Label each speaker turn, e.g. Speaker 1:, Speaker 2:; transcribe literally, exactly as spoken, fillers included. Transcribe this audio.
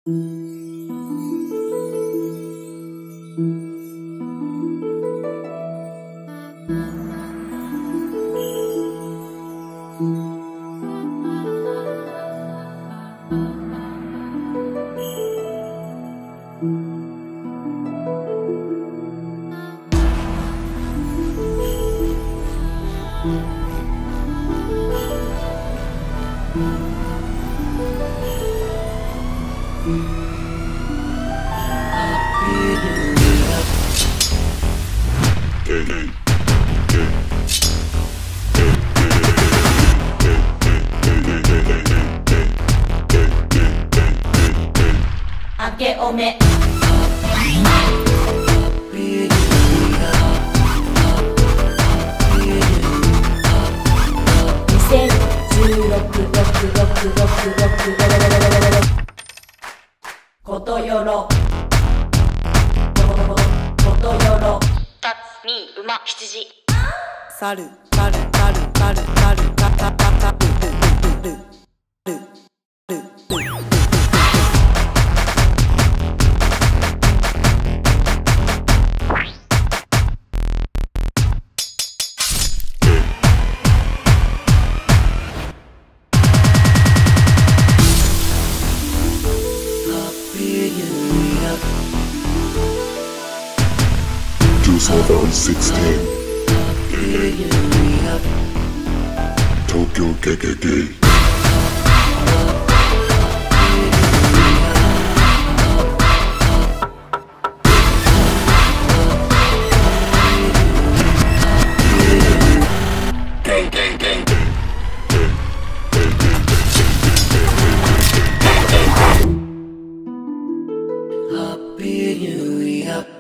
Speaker 1: 明けおめにせんじゅうろく、ろく、ろく、ろく、ろく、ろくことよろことよろたつみ馬羊
Speaker 2: 猿猿猿猿猿タタタタルルルルルルル
Speaker 3: twenty sixteen Tokyo K K K Happy New Year